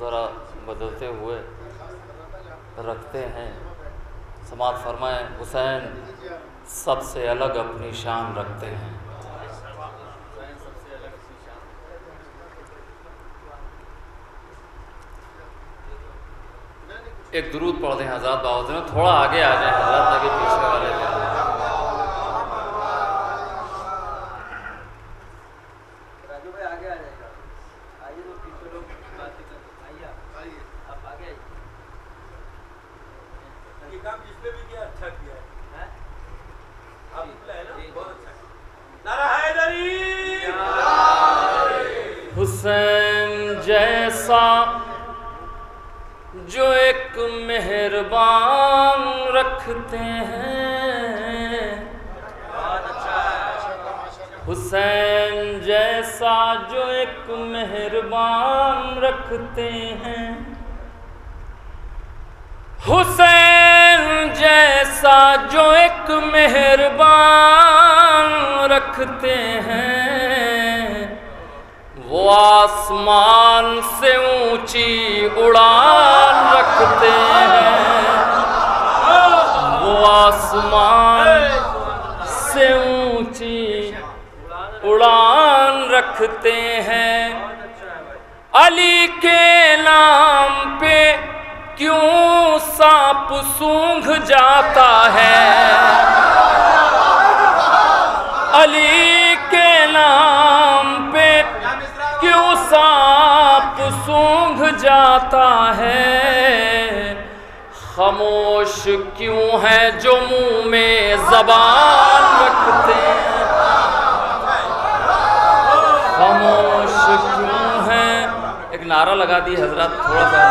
ज़रा बदलते हुए रखते हैं। समाअत फरमाएं, हुसैन सबसे अलग अपनी शान रखते हैं। एक दुरूद पढ़ दें हज़रत बावजूद में, थोड़ा आगे आ जाए हज़रत ताकि पीछे वाले के हुसैन जैसा जो एक मेहरबान रखते हैं, हुसैन जैसा जो एक मेहरबान रखते हैं, हुसैन जैसा जो एक मेहरबान रखते हैं, वो आसमान से ऊंची उड़ान रखते हैं, वो आसमान से ऊंची उड़ान रखते हैं। अली के नाम पे क्यों सांप सूंघ जाता है, अली के नाम पे क्यों सांप सूंघ जाता है, खामोश क्यों है जो मुंह में ज़बान रखते हैं, खामोश क्यों है। एक नारा लगा दी हजरत, थोड़ा सा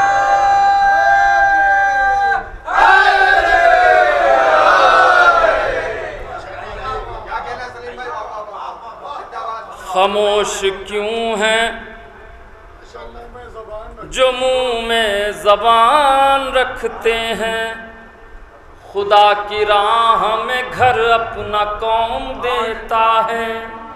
खामोश क्यों है जो मुंह में ज़बान रखते हैं, खुदा की राह में घर अपना कौम देता है,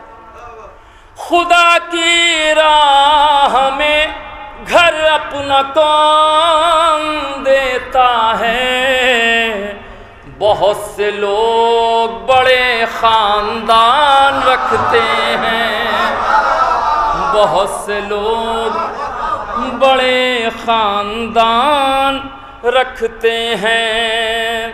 खुदा की राह में घर अपना कौम देता है। बहुत से लोग बड़े ख़ानदान रखते हैं, बहुत से लोग बड़े ख़ानदान रखते हैं,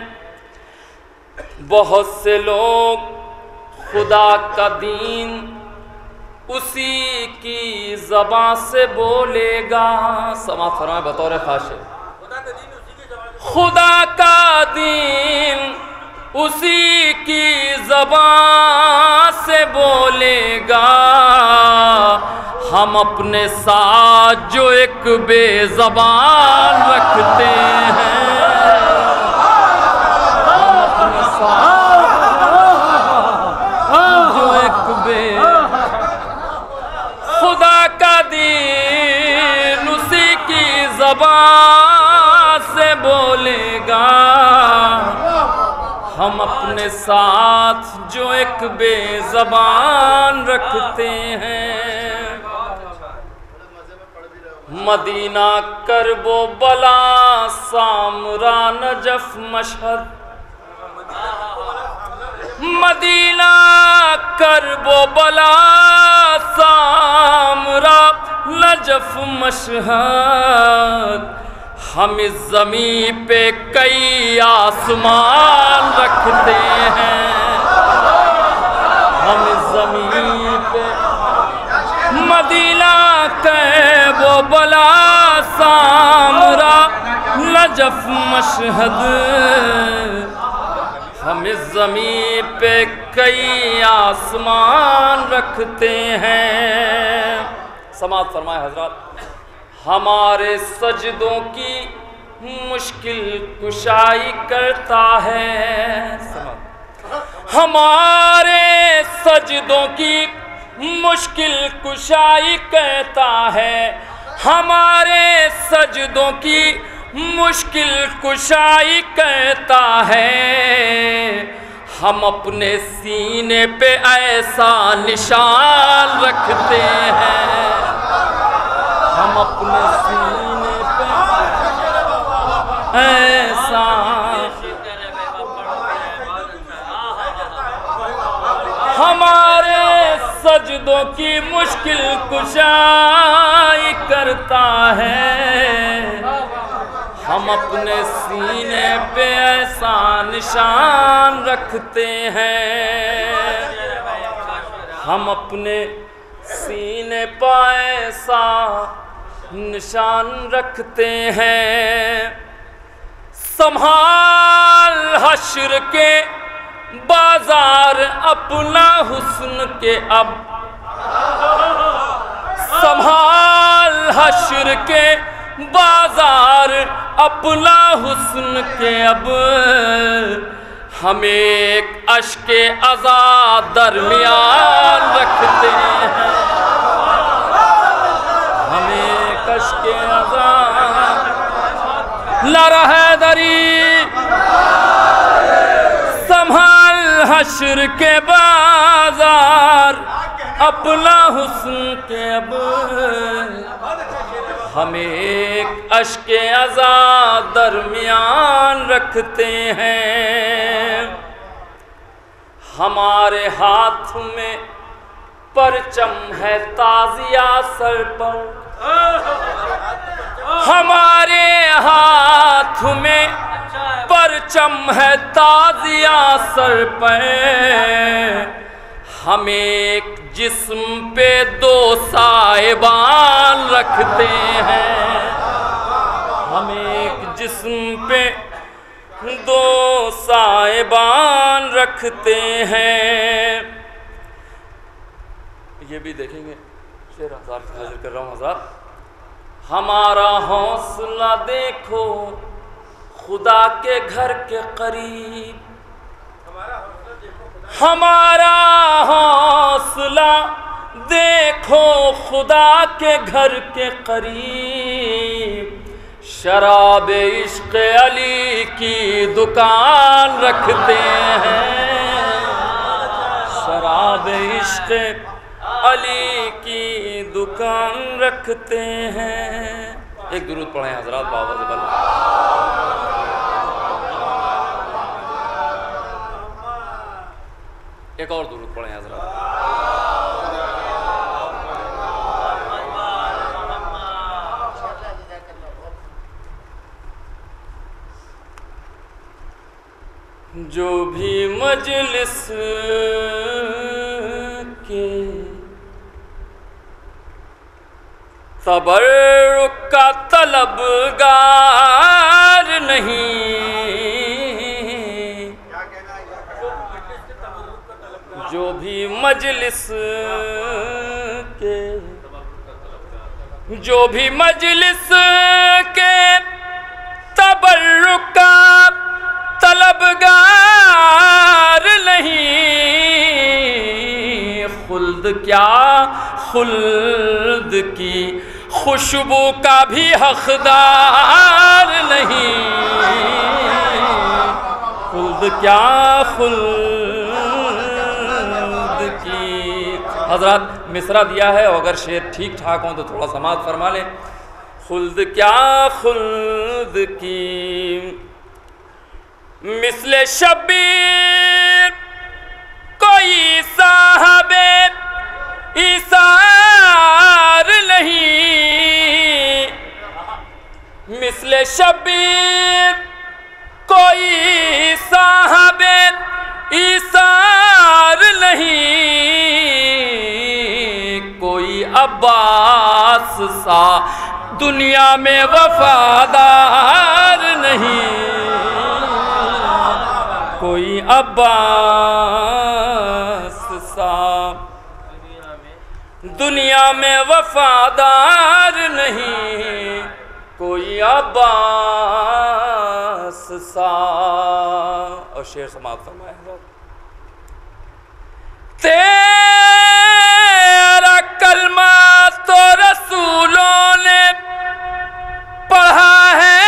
बहुत से लोग खुदा का दीन उसी की ज़बान से बोलेगा। समाअत फरमाए बतौर खाशे, खुदा का दीन उसी की ज़बान से बोलेगा। हम अपने साथ जो एक बेज़बान रखते हैं, हम अपने साथ जो एक खुदा का दीन उसी की ज़बान से बोलेगा। हम अपने साथ जो एक बेज़बान रखते हैं। मदीना करबो बला सामरा नजफ मशहद, मदीना करबो बला सामरा नजफ मशहद। हम इस ज़मीं पे कई आसमान रखते हैं, हम इस ज़मीं पे मदीना वो बला सामरा नजफ मशहद। हम इस ज़मीं पे कई आसमान रखते हैं। समाअत फरमाए हजरत, हमारे सजदों की मुश्किल कुशाई करता है, हमारे सजदों की मुश्किल कुशाई कहता है, हमारे सजदों की मुश्किल कुशाई कहता है। हम अपने सीने पे ऐसा निशान रखते हैं, हम अपने सीने बंदों की मुश्किल कुशाई करता है। हम अपने सीने पे ऐसा निशान रखते हैं, हम अपने सीने पर ऐसा निशान रखते हैं। संभाल हश्र के बाजार अपना हुस्न के अब, संभाल हश्र के बाजार अपना हुस्न के अब। हम एक अश्के अज़ा दरमियान रखते हैं, हम एक अश्के अज़ा। नारा हैदरी। संभाल हश्र के बाजार अपना हुस्न के अब। हम एक अश्के अज़ा दरमियान रखते हैं। हमारे हाथ में परचम है ताज़िया सर पर, हमारे हाथ में परचम है ताज़िया सर पर। हम एक जिस्म पे दो साहिबान रखते हैं, हम एक जिस्म पे दो साहिबान रखते हैं। ये भी देखेंगे, शेर हजार हाजिर कर रहा हूँ हजार। हमारा हौसला देखो खुदा के घर के करीब, हमारा हौसला देखो खुदा के घर के करीब। शराब इश्क अली की दुकान रखते हैं, शराब इश्क अली की दुकान रखते हैं। एक दुरूद पढ़ें हजरात बाबा से बल। एक और दुरूद पढ़ें हजरात। जो भी मजलिस के तबर्रुक का तलबगार नहीं, जो भी मजलिस के, जो भी मजलिस के तबर्रुक का तलबगार नहीं, खुल्द क्या खुल्द की खुशबू का भी हकदार नहीं, खुल्द क्या खुल्द की। हजरत मिसरा दिया है, अगर शेर ठीक ठाक हो तो थोड़ा समाज फरमा लें। खुल्द क्या खुल्द की मिसले शब्बीर कोई साहबे इसार नहीं, मिसले शब्बीर कोई साहबे इसार नहीं, कोई अब्बास सा दुनिया में वफादार नहीं, कोई अब्बास सा दुनिया में वफादार नहीं, कोई अब्बास सा। और शेर समाप्त फरमाया। तेरा कलमा तो रसूलों ने पढ़ा है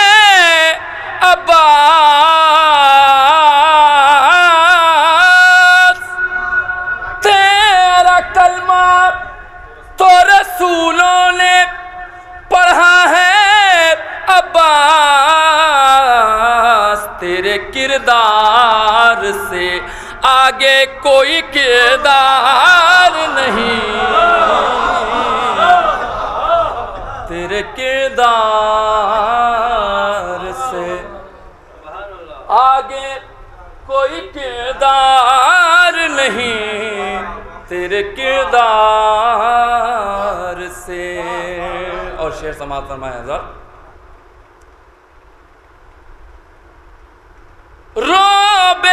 अब्बास, तेरा कलमा तो रसूलों ने पढ़ा है अब्बास, तेरे किरदार से आगे कोई किरदार नहीं, तेरे किरदार से आगे कोई किरदार नहीं, तेरे किरदार से। और शेर समाप्त फरमाए हज़रत, रोबे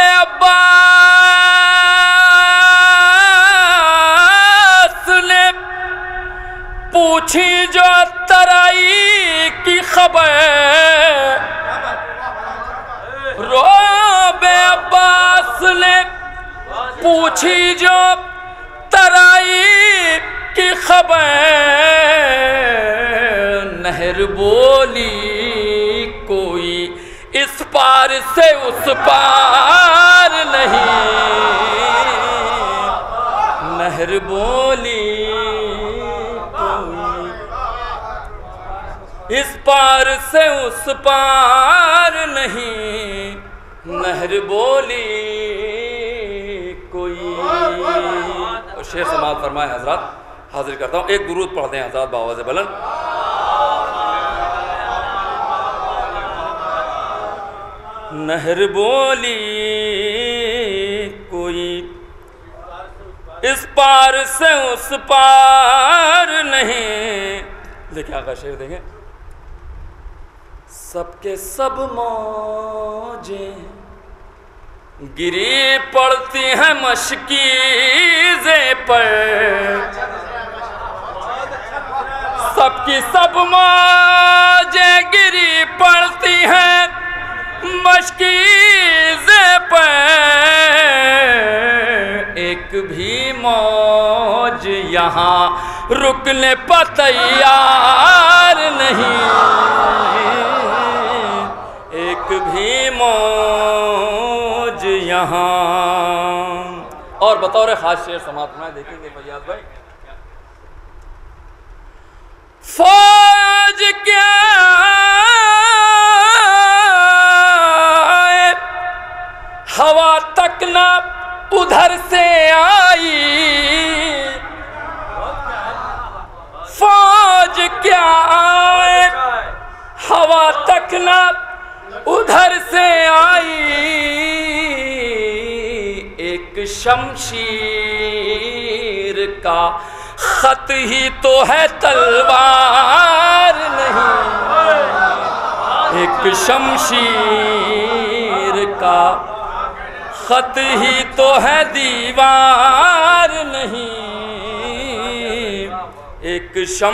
अब्बास ने पूछी जो तराई की खबर, रोबे अब्बास ने पूछी जो तराई की खबर, नहर बोली कोई इस पार से उस पार नहीं, नहर बोली कोई इस पार से उस पार नहीं, नहर बोली कोई। और शेर समाप्त फरमाए हजरत, हाजिर करता हूँ, एक दुरूद पढ़ दें हजरत बावाज़ बुलंद। नहर बोली कोई इस पार से उस पार नहीं। देखिए आका शेर देंगे, सबके सब मौजें गिरी पड़ती हैं मशकीज़े पर, सबकी सब मौजें गिरी पड़ती हैं मशकीज़े पर, एक भी मौज यहाँ रुकने पर तैयार नहीं, एक भी मौज यहाँ। और बतौर खास शेर समाप्त में देखेंगे फैयाज भाई, फौज क्या हवा तक ना उधर से आई, फौज क्या आए हवा तक ना उधर से आई, एक शमशीर का खत ही तो है तलवार नहीं, एक शमशीर का खत ही तो है दीवार नहीं, एक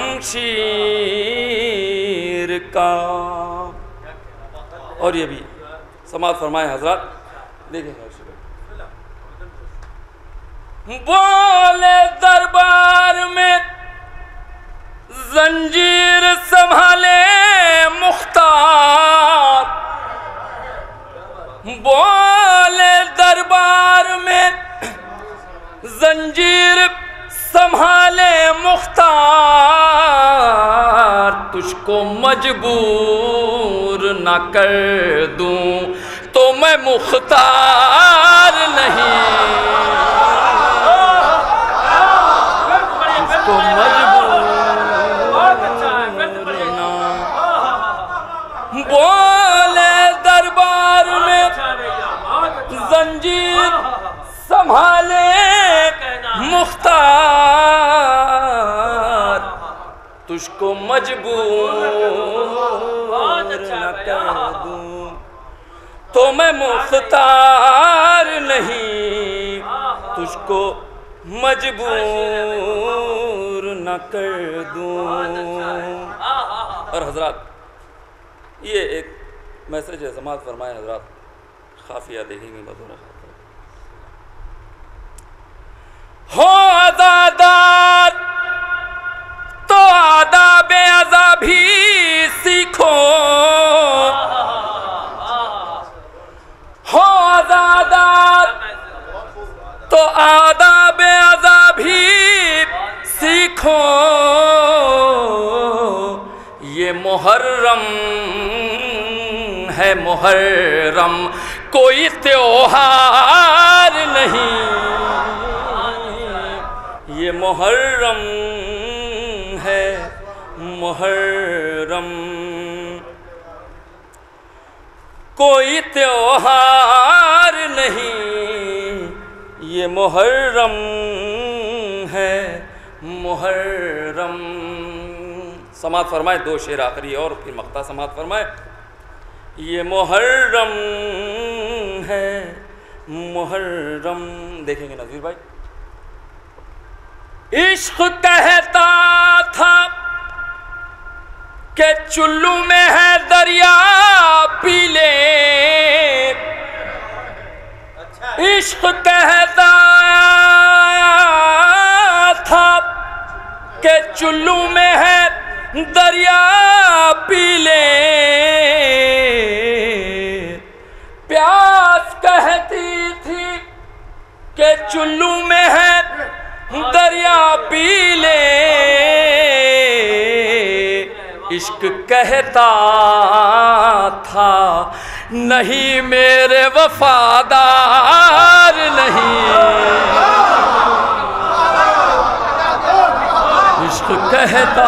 शमशीर का। और ये भी समाप्त फरमाए हजरत, देखेंगे बोले दरबार में जंजीर संभाले मुख्तार, बोले दरबार में जंजीर संभाले मुख्तार, तुझको मजबूर न कर दूं तो मैं मुख्तार नहीं, तुझको मजबूर ना। बोले दरबार में जंजीर संभाले मुख्तार, तुझको मजबूर न कर दूं तो मैं मुख्तार नहीं, तुझको मजबूर न कर दूं। और हजरत ये एक मैसेज है, समाज फरमाए हजरत, खाफिया देखेंगे बतौर हो आज़ादार तो आदाबे अज़ा भी सीखो, हो आज़ादार तो आदाबे अज़ा भी सीखो, ये मुहर्रम है मुहर्रम कोई त्योहार नहीं, ये मुहर्रम है मुहर्रम। कोई त्योहार नहीं, ये मुहर्रम है मुहर्रम। समात फरमाए, 2 शेर आखिरी और फिर मक्ता समात फरमाए। ये मुहर्रम है मुहर्रम। देखेंगे नज़ीर भाई। इश्क कहता था कि चुल्लू में है दरिया पी ले, इश्क कहता था कि चुल्लू में है दरिया पी ले, प्यास कहती थी कि चुल्लू में है दरिया पी ले। इश्क कहता था नहीं मेरे वफादार नहीं, इश्क कहता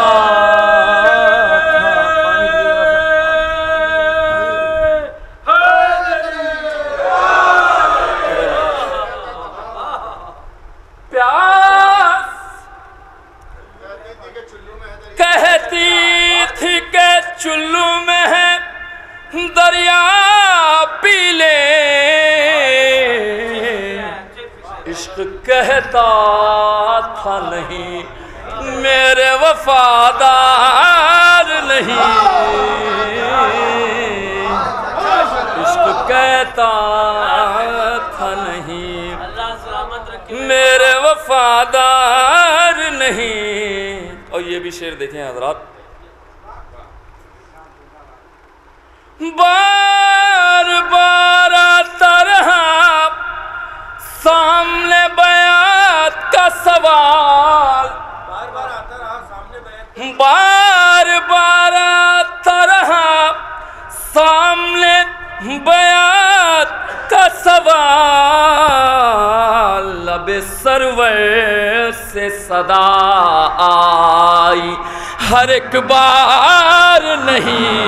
चुल्लू में है दरिया पी ले। इश्क कहता था नहीं मेरे वफादार नहीं, इश्क कहता था नहीं मेरे वफादार नहीं। और ये भी शेर देखें हजरात। बार बार आता रहा सामने बयात का सवाल, बार बार आता रहा सामने बयात, बार बार आता रहा सामने बयात का सवाल। लबे सरवर से सदा आई हर एक बार नहीं,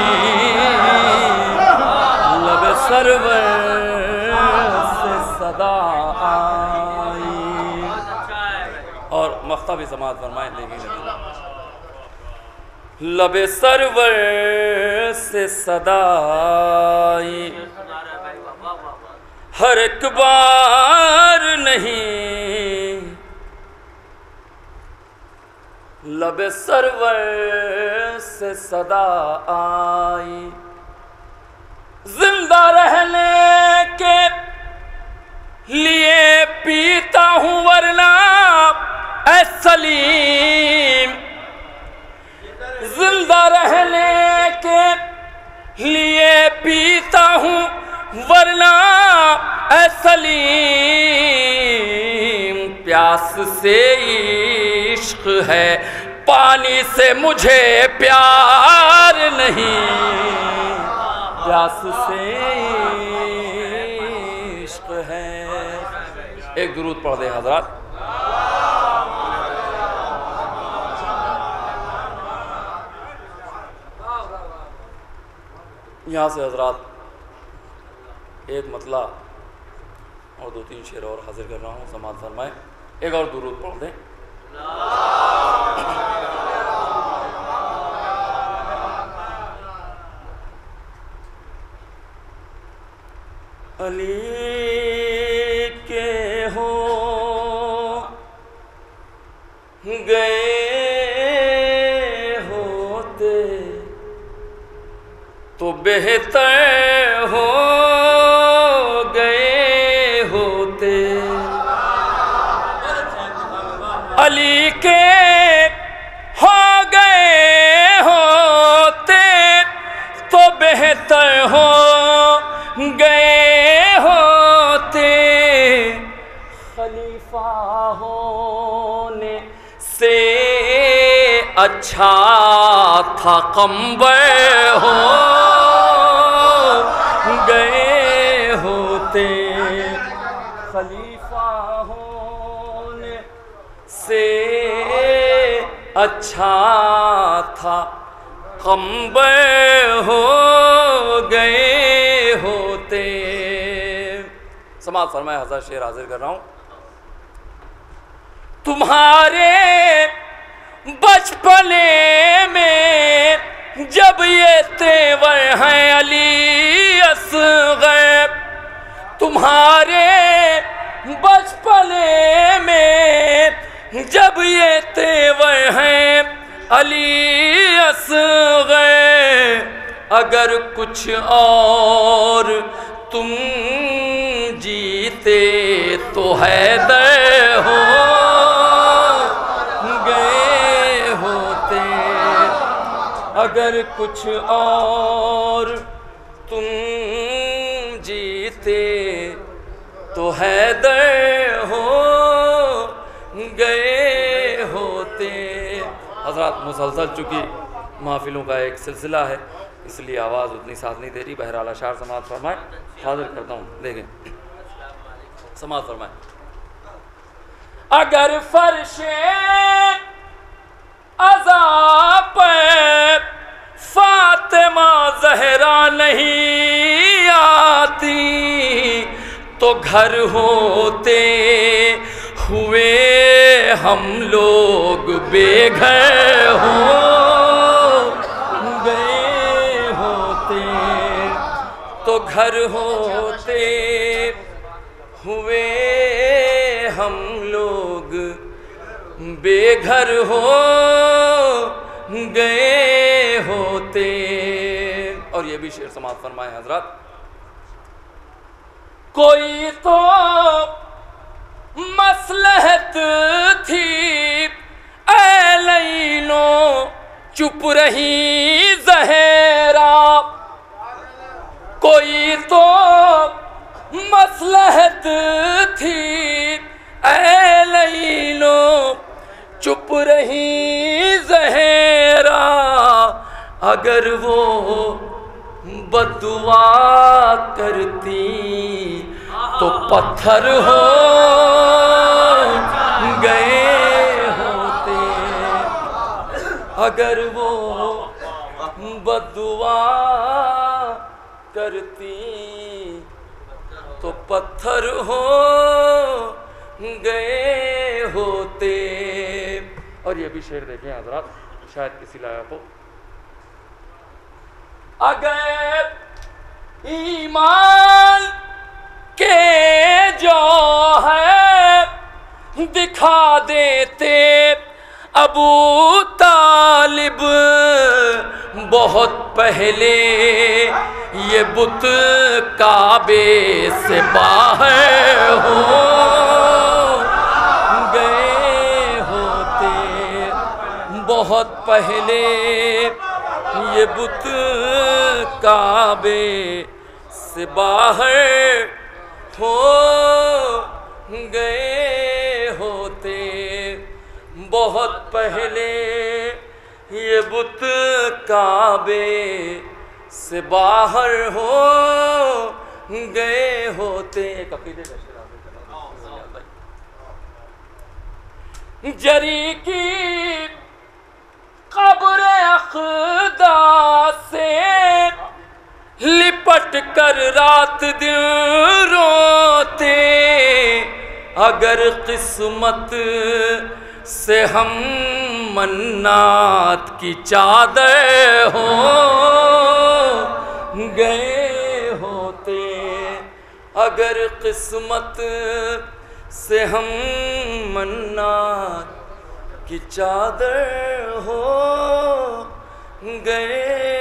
लबे सरवर से सदा आई। और मख्ता भी समात फरमाए लेकिन लबे सरवर से सदा आई हर एक बार नहीं, लबे सरवर से सदा आई। जिंदा रहने के लिए पीता हूँ वरना ऐ सलीम, जिंदा रहने के लिए पीता हूँ वरना ऐ सलीम। प्यास से इश्क है पानी से मुझे प्यार नहीं, प्यास से इश्क है। एक दुरूद पढ़ दे हजरात। यहाँ से हजरात एक मतला और 2-3 शेर और हाजिर कर रहा हूँ, समात फरमाए। एक और दुरूद पढ़ दें। अली के हो गए होते तो बेहतर हो गए होते, अली के हो गए होते तो बेहतर हो गए होते। खलीफा होने से अच्छा था कंबर हो गए होते, खलीफा होने से अच्छा था कम्बे हो गए होते। समाज फरमाए, हज़रत शेर हाजिर कर रहा हूँ। तुम्हारे बचपने में जब ये तेवर हैं अली असग़र, तुम्हारे बचपने में जब ये तेवर हैं अली असग़र, अगर कुछ और तुम जीते तो हैदर हो गए होते, अगर कुछ और तुम जीते तो हैदर हो गए होते। हज़रात, मुसलसल चूँकि महफिलों का एक सिलसिला है इसलिए आवाज़ उतनी साथ नहीं दे रही। बहरहाल अशार समात फरमाए, हाजिर करता हूँ। देखें, समात फरमाए। अगर फर्शे अज़ा पर फातिमा ज़हरा नहीं आती तो घर होते हुए हम लोग बेघर हो गए होते, तो घर होते हुए हम लोग बेघर हो गए होते। और ये भी शेर समात फरमाए हजरत। कोई तो मसलहत थी ऐ लैलो चुप रही ज़हरा, कोई तो मसलहत थी ऐ लैलो चुप रही ज़हरा, अगर वो बदुआ करती तो पत्थर हो गए होते, अगर वो बदुआ करती तो पत्थर हो गए होते। और ये भी शेर देखें हज़रात, शायद किसी लायक हो। अगर ईमान के जो है दिखा देते अबू तालिब बहुत पहले ये बुत काबे से बाहर हो गए होते, बहुत पहले ये बुत काबे से बाहर हो गए होते, बहुत पहले ये बुत काबे से बाहर हो गए होते। एक अकीदे का जरी की कब्र अक़दा से लिपट कर रात दिन रोते, अगर किस्मत से हम मन्नात की चादर हो गए होते, अगर किस्मत से हम मन्नात की चादर हो गए